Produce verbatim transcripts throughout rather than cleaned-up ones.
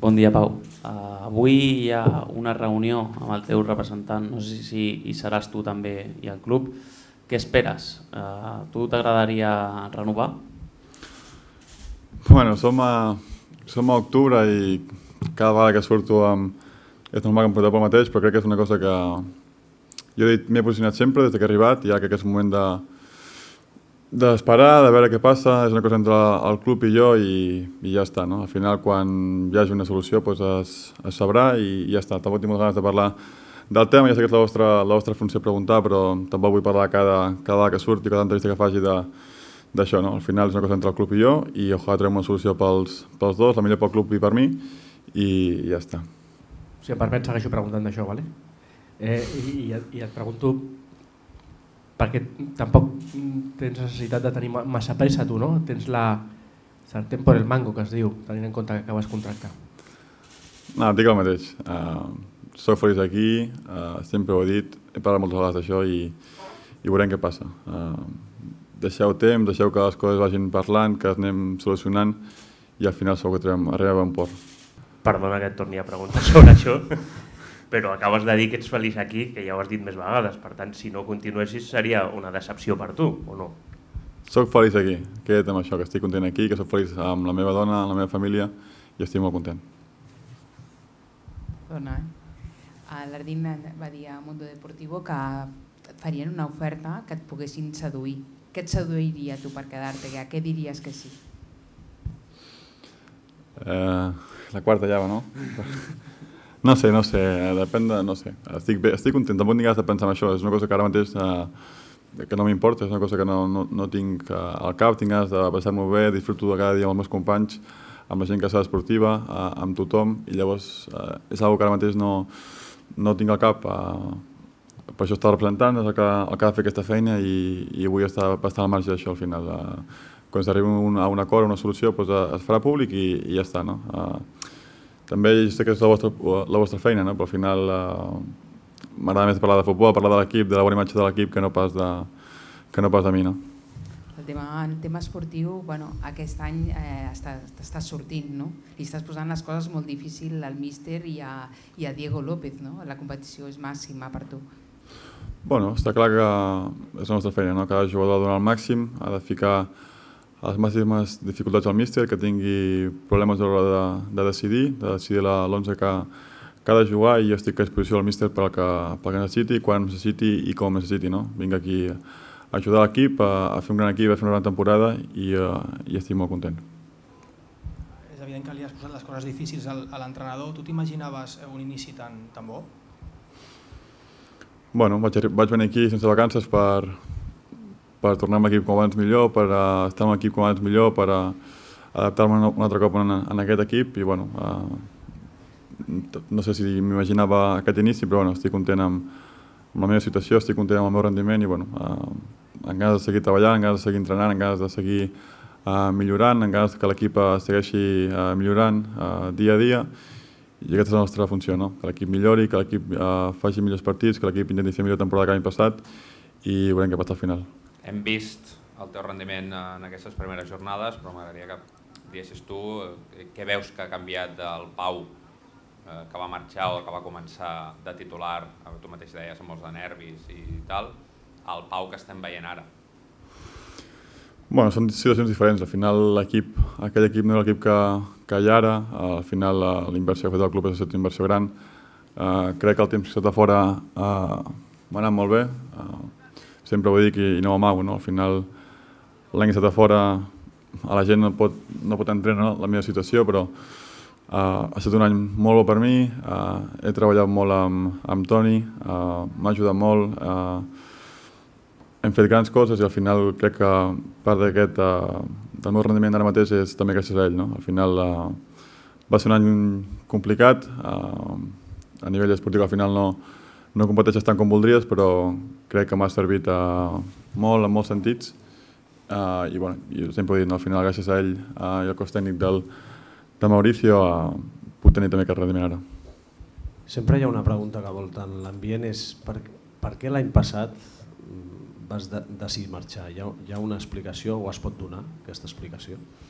Bon dia, Pau. Uh, avui hi ha una reunió amb el teu representant, no sé si hi seràs tu també i el club. Què esperes? Uh, tu t'agradaria renovar? Bueno, som a, som a octubre i cada vegada que surto amb... és normal que em porteu pel mateix, però crec que és una cosa que jo m'he posicionat sempre des que he arribat i ara crec que és un moment de d'esperar, de veure què passa, és una cosa entre el club i jo i, i ja està, no? Al final, quan hi hagi una solució, doncs es, es sabrà i, i ja està. Tampoc tinc moltes ganes de parlar del tema, ja sé que és la vostra, la vostra funció preguntar, però tampoc vull parlar cada, cada vegada que surti, cada entrevista que faci d'això, no? Al final és una cosa entre el club i jo i ojalà trobem una solució pels, pels dos, la millor pel club i per mi i, i ja està. Si em permet, segueixo preguntant d'això, ¿vale? Eh, i, i et pregunto, perquè tampoc tens necessitat de tenir massa pressa tu, no? Tens la sartén por el mango, que es diu, tenint en compte que acabes contracte. No, et dic el mateix. Uh, soc feliç aquí, uh, sempre ho he dit, he parlat moltes vegades d'això i, i veurem què passa. Uh, deixeu temps, deixeu que les coses vagin parlant, que es anem solucionant i al final segur que arribem a un port. Perdona que et torni a preguntar sobre això, però acabes de dir que ets feliç aquí, que ja ho has dit més vegades, per tant, si no continuessis seria una decepció per tu, o no? Soc feliç aquí, queda't amb això, que estic content aquí, que soc feliç amb la meva dona, amb la meva família i estic molt content. Dona, eh? L'Ardín va dir a Mundo Deportivo que et farien una oferta que et poguessin seduir. Què et seduiria tu per quedar-te? A què diries que sí? Eh, la quarta llave, no? No sé, no sé, depèn de... no sé. Estic, bé, estic content, tampoc tinc ganes de pensar en això, és una cosa que ara mateix eh, que no m'importa, és una cosa que no, no, no tinc eh, al cap, tinc ganes de passar-m'ho bé, disfruto de cada dia amb els meus companys, amb la gent que està esportiva, eh, amb tothom, i llavors eh, és una cosa que ara mateix no, no tinc al cap. Eh, per això està representant, és el que, el que ha de fer aquesta feina i, i vull estar bastant al marge d'això al final. Eh, quan s'arribi a un acord, a una solució, doncs es farà públic i, i ja està, no? Eh, també sé que és la vostra, la vostra feina, no? Però al final eh, m'agrada més parlar de futbol, parlar de l'equip, de la bona imatge de l'equip que no pas de, que no pas de mi, no? El tema, el tema esportiu, bueno, aquest any eh, t'estàs sortint, no? I estàs posant les coses molt difícils al míster i a, i a Diego López, no? La competició és màxima per tu. Bueno, està clar que és la nostra feina, no? Cada jugador ha de donar el màxim, ha de ficar a les màximes dificultats al míster, que tingui problemes a l'hora de, de decidir, de decidir l'onze que, que ha de jugar i jo estic a disposició del míster pel que, pel que necessiti, quan necessiti i com necessiti, no? Vinc aquí a ajudar l'equip, a, a fer un gran equip, a fer una gran temporada i, uh, i estic molt content. És evident que li has posat les coses difícils a l'entrenador. Tu t'imaginaves un inici tan, tan bo? Bueno, vaig, vaig venir aquí sense vacances per... per tornar amb l'equip com abans millor, per uh, estar amb l'equip com abans millor, per uh, adaptar-me un altre cop en, en aquest equip i bueno, uh, no sé si m'imaginava aquest inici, però bueno, estic content amb, amb la meva situació, estic content amb el meu rendiment i bueno, uh, amb ganes de seguir treballant, amb ganes de seguir entrenant, amb ganes de seguir uh, millorant, amb ganes que l'equip uh, segueixi uh, millorant uh, dia a dia i aquesta és la nostra funció, no? Que l'equip millori, que l'equip uh, faci millors partits, que l'equip intenti fer millor temporada que l'any passat i veurem què passa al final. Hem vist el teu rendiment en aquestes primeres jornades, però m'agradaria que diguessis tu què veus que ha canviat del Pau que va marxar o que va començar de titular, tu mateix deies, amb molts de nervis i tal, al Pau que estem veient ara. Bueno, són situacions diferents. Al final l'equip, aquell equip no és l'equip que, que hi ha ara. Al final la inversió que ha fet el club és una inversió gran. Uh, crec que el temps que s'ha estat fora uh, m'ha anat molt bé. Uh, Sempre ho dic i no ho amago, no? Al final, l'any que he estat fora, a la gent no pot, no pot entendre, no? La meva situació, però uh, ha estat un any molt bo per mi, uh, he treballat molt amb, amb Toni, uh, m'ha ajudat molt, uh, hem fet grans coses i al final crec que part d'aquest, uh, del meu rendiment ara mateix és també gràcies a ell, no? Al final uh, va ser un any complicat, uh, a nivell esportiu al final no, no competeixes tant com voldries, però crec que m'ha servit uh, molt, en molts sentits. Uh, I bueno, jo sempre he dit, no, al final, gràcies a ell uh, i al cos tècnic del, de Mauricio, uh, puc tenir també aquest rendiment ara. Sempre hi ha una pregunta que voltant l'ambient, és per, per què l'any passat vas de, decidir marxar? Hi ha, hi ha una explicació o es pot donar aquesta explicació?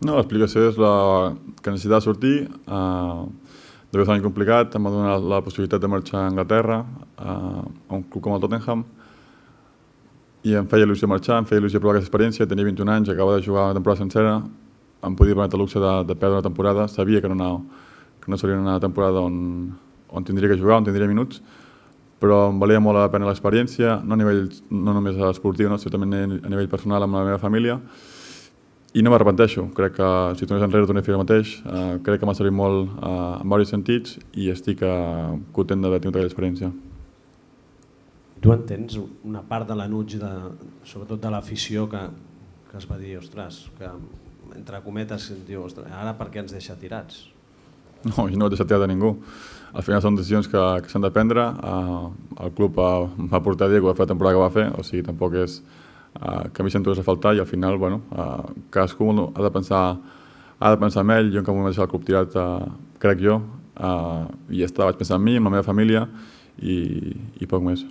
No, l'explicació és la... que necessitava sortir, uh, devia ser un any complicat, em va donar la possibilitat de marxar a Anglaterra, uh, a un club com el Tottenham, i em feia il·lusió marxar, em feia il·lusió provar aquesta experiència, tenia vint-i-un anys, acabava de jugar una temporada sencera, em podia permetre el luxe de, de perdre una temporada, sabia que no, que no seria una temporada on, on tindria que jugar, on tindria minuts, però em valia molt la pena l'experiència, no, a nivell, no només esportiu, no, sinó també a nivell personal amb la meva família, i no m'arrepenteixo. Crec que si tornés enrere tornés a fer el mateix, uh, crec que m'ha servit molt uh, en diversos sentits i estic uh, content d'haver tingut aquella experiència. Tu entens una part de l'anuig, de, sobretot de l'afició, que, que es va dir, ostres, que entre cometes diu, ostres, ara per què ens deixa tirats? No, jo no he deixat tirat a ningú. Al final són decisions que, que s'han de prendre. Uh, el club uh, va portar Diego a fer la temporada que va fer, o sigui, tampoc és uh, que a mi sento res a faltar i al final, bueno, uh, cadascú ha de pensar ha de pensar en ell. Jo en cap moment he deixat el club tirat, uh, crec jo, uh, i ja està, vaig pensar en mi, en la meva família i, i poc més.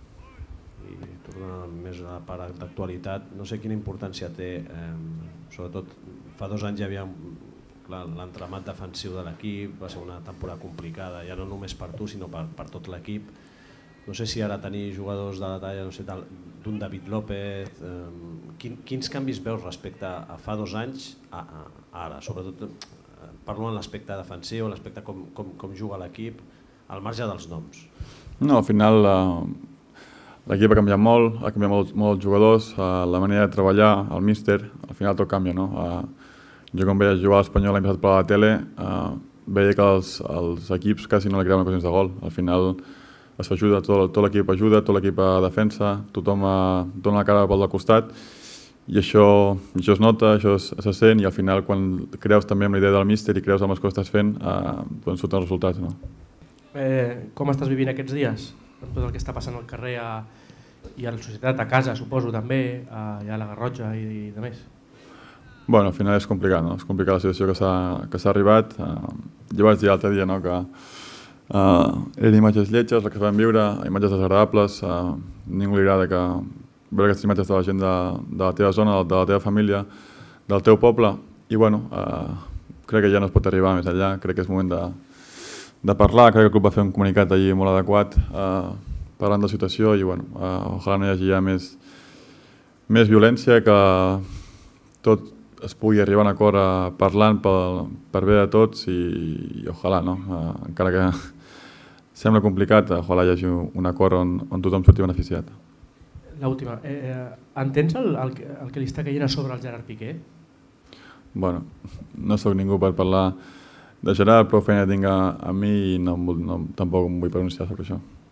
Més a la part d'actualitat, no sé quina importància té, eh, sobretot fa dos anys hi havia l'entramat defensiu de l'equip, va ser una temporada complicada, ja no només per tu sinó per, per tot l'equip. No sé si ara tenir jugadors de la talla no sé, d'un David López, eh, quin, quins canvis veus respecte a fa dos anys a, a, a ara, sobretot eh, parlo en l'aspecte defensiu, l'aspecte com, com, com juga l'equip, al marge dels noms. No, al final eh, l'equip ha canviat molt, ha canviat molt, molt els jugadors, uh, la manera de treballar, el míster, al final tot canvia, no? Uh, jo quan veia jugar a l'Espanyol l'any passat per la tele, uh, veia que els, els equips quasi no li creaven ocasions de gol. Al final es ajuda, tot, tot l'equip ajuda, tot l'equip a defensa, tothom uh, dona la cara pel del costat i això, això es nota, això es, se sent i al final quan creus també amb la idea del míster i creus amb les coses que estàs fent, uh, doncs surten els resultats. No? Eh, com estàs vivint aquests dies? Amb tot el que està passant al carrer a, i a la societat, a casa, suposo, també, a, a la Garrotxa i, i de més. Bueno, al final és complicat, no? És complicada la situació que s'ha arribat. Uh, jo vaig dir l'altre dia no, que uh, eren imatges lletges, les que vam viure, imatges desagradables. Uh, ningú li agrada que veure aquestes imatges de la gent de, de la teva zona, de la teva família, del teu poble. I bueno, uh, crec que ja no es pot arribar més enllà, crec que és moment de de parlar, crec que el club va fer un comunicat allí molt adequat eh, parlant de la situació i bueno, eh, ojalà no hi hagi ja més, més violència, que tot es pugui arribar a un acord eh, parlant per, per bé de tots i, i ojalà, no? Eh, encara que sembla complicat, ojalà hi hagi un acord on, on tothom surti beneficiat. L'última, eh, entens el, el, el que li està caient a sobre el Gerard Piqué? Bueno, no sóc ningú per parlar de Gerard, prou feina tinc a, a mi i no, no, tampoc em vull pronunciar sobre això.